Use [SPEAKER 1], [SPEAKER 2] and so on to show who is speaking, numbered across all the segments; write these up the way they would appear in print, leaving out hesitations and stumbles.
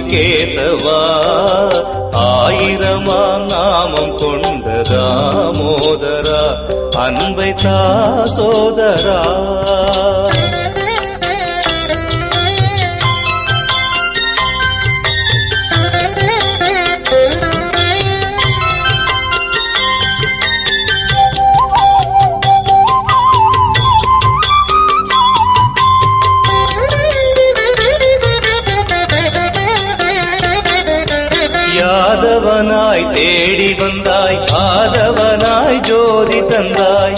[SPEAKER 1] ஆதிகேசவா ஆயிரமாம் நாமம் கொண்ட தாமோதரா அன்பை தா சோதரா. யாதவனாய் தேடி வந்தாய் ஆதவனாய் ஜோதி தந்தாய்.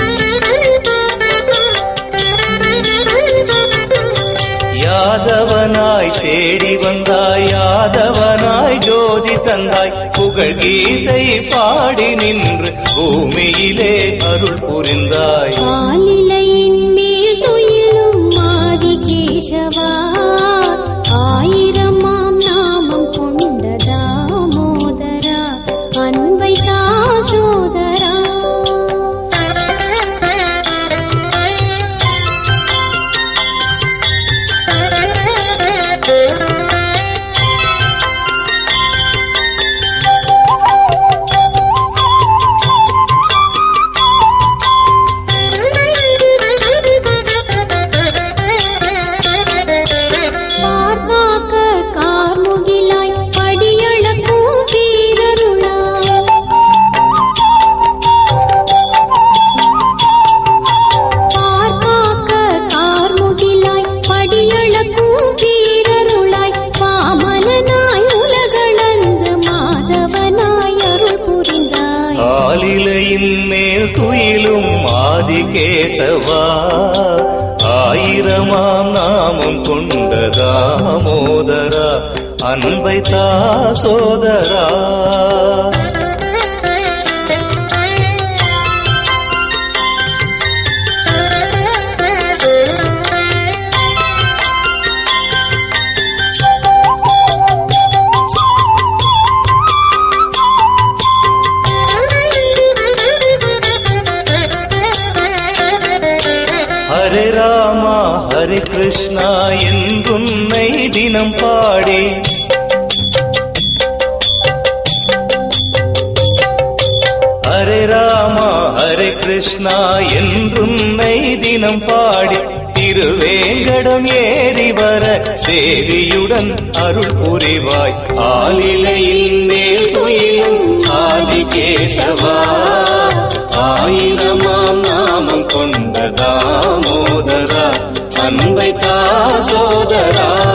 [SPEAKER 1] யாதவனாய் தேடி வந்தாய் யாதவனாய் ஜோதி தந்தாய். புகழ் கீதை பாடி நின்று பூமியிலே அருள் புரிந்தாய்.
[SPEAKER 2] ஆலிலையின் மேல் துயிலும் ஆதிகேசவா ஆயிரமாம் நாமம் கொண்ட தாமோதரா அன்பை தா சோதரா.
[SPEAKER 1] ஆலிலையின் மேல் துயிலும் ஆதிகேசவா ஆயிரமாம் நாமம் கொண்ட தாமோதரா அன்பை தா சோதரா. ஹரே ராமா ஹரே கிருஷ்ணா என்றுன்னை தினம் பாடி. ஹரே ராமா ஹரே கிருஷ்ணா என்றுன்னை தினம் பாடி. திருவேங்கடம் ஏறி வர தேவியுடன் அருள் புரிவாய். ஆலிலையின் மேல் துயிலும் ஆதிகேசவா ஆயிரமாம் நாமம் கொண்ட தாமோதரா அன்பை தா சோதரா.